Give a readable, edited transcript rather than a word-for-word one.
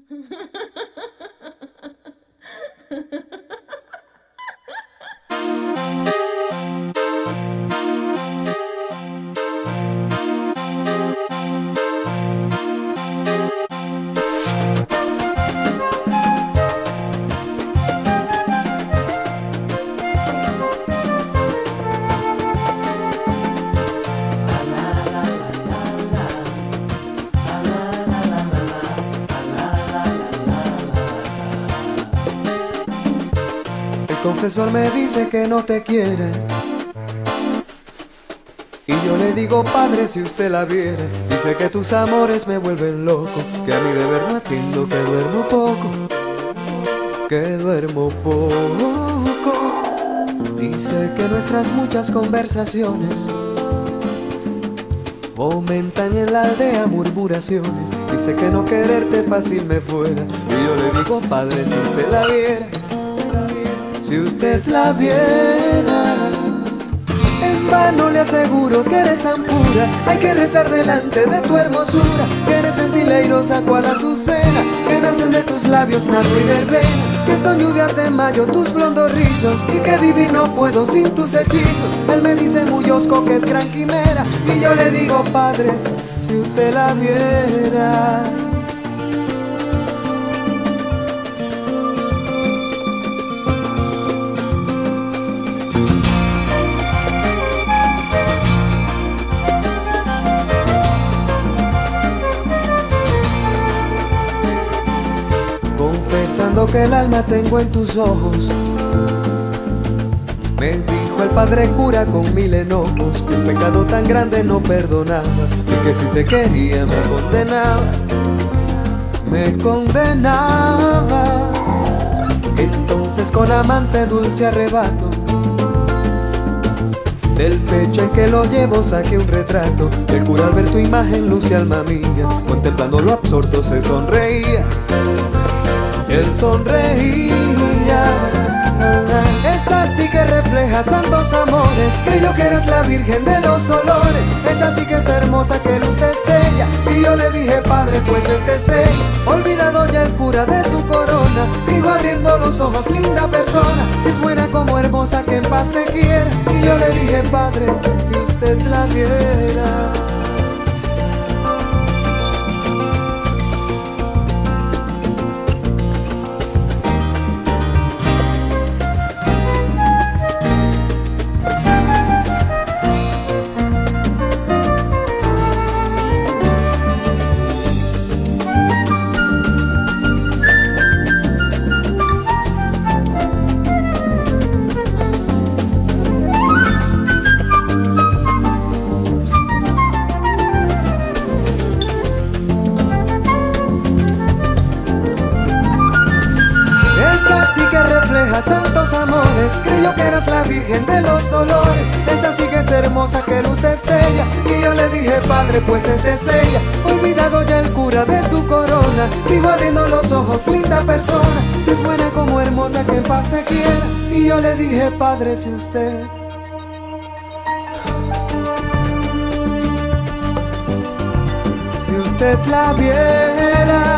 El confesor me dice que no te quiere y yo le digo, padre, si usted la viera. Dice que tus amores me vuelven loco, que a mi deber no atiendo, que duermo poco, que duermo poco. Dice que nuestras muchas conversaciones fomentan en la aldea murmuraciones. Dice que no quererte fácil me fuera y yo le digo, padre, si usted la viera, si usted la viera. En vano le aseguro que eres tan pura, hay que rezar delante de tu hermosura, que eres entileirosa cual azucena, que nacen de tus labios nardo y verbena, que son lluvias de mayo tus blondos rizos, y que vivir no puedo sin tus hechizos. Él me dice muy hosco que es gran quimera, y yo le digo, padre, si usted la viera. Confesando que el alma tengo en tus ojos, me dijo el padre cura con 1000 enojos, que un pecado tan grande no perdonaba, y que si te quería me condenaba, me condenaba. Entonces con amante dulce arrebato, del pecho en que lo llevo saqué un retrato. El cura al ver tu imagen luce alma mía, contemplándolo absorto se sonreía. Él sonreía. Es así que refleja santos amores, creyó que eres la virgen de los dolores. Es así que es hermosa que luz destella, y yo le dije, padre, pues este es ella. Olvidado ya el cura de su corona, dijo abriendo los ojos, linda persona, si es buena como hermosa que en paz te quiera. Y yo le dije, padre, si usted la viera. Refleja santos amores, creyó que eras la virgen de los dolores. Es así que es hermosa que luz destella, y yo le dije, padre, pues este es ella. Olvidado ya el cura de su corona, dijo abriendo los ojos, linda persona, si es buena como hermosa que en paz te quiera. Y yo le dije, padre, si usted la viera.